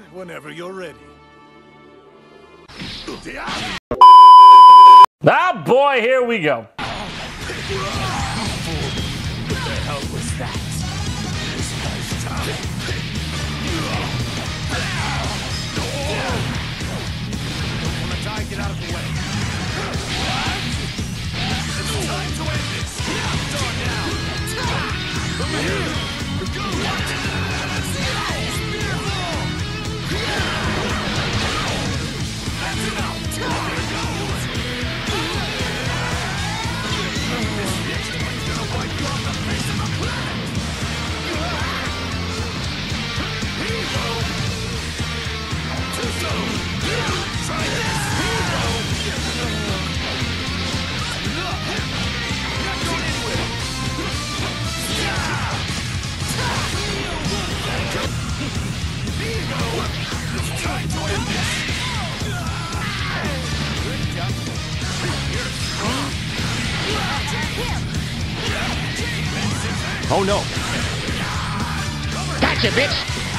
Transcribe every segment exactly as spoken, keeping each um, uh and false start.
whenever you're ready. Ah, boy, here we go. What the hell was that? This has time. Don't wanna die, get out of the way. It's time to end this. Start now. Over here. Go. That's enough. There it goes. This next one's gonna wipe you off the face of the planet. Here you go. Too soon. Try this. Here you go. Not going anywhere. Here you go. It's time to end this. Good job. You're strong. Oh no. Gotcha, bitch!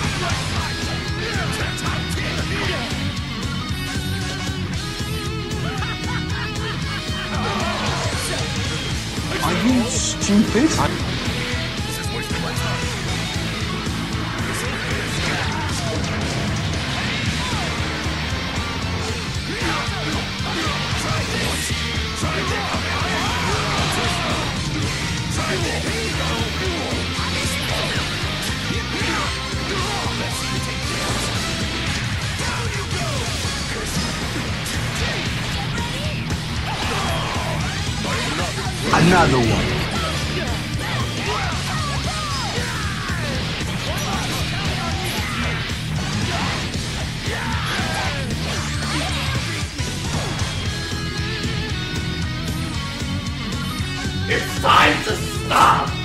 Are you stupid? This is wasting my time. Try this. Try this. Try this. Here you go. Let's see you take this. Down you go. Another one. It's time to stop!